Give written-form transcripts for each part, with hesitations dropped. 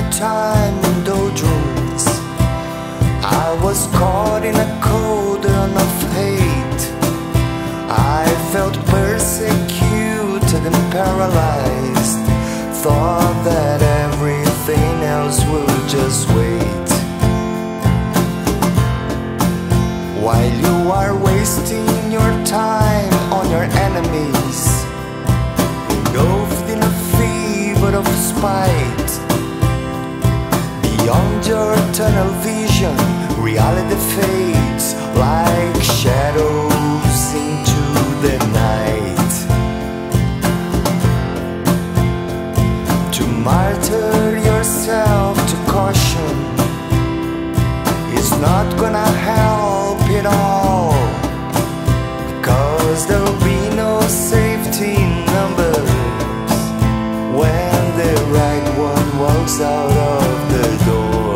time in doldrums. I was caught in a cauldron of hate. I felt persecuted and paralyzed. Thought that everything else would just wait. While you are wasting your time on your enemies, engulfed in a fever of spite, beyond your tunnel vision, reality fades like shadows into the night. To martyr yourself to caution is not gonna help at all, 'cause there'll be no safety in numbers when the right one walks out of the door.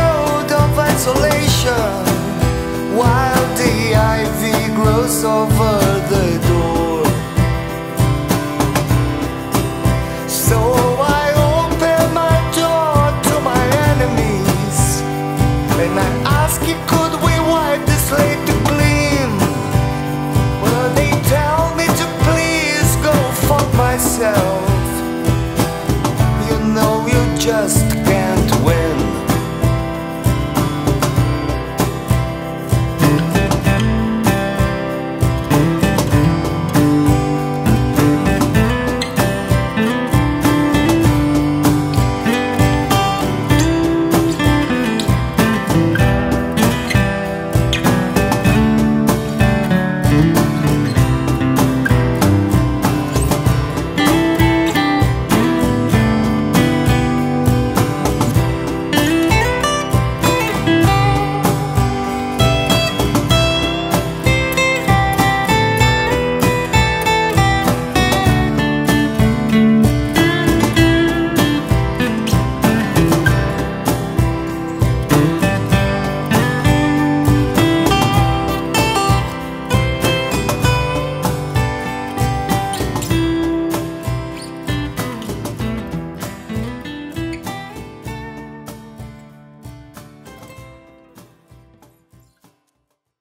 While the ivy grows over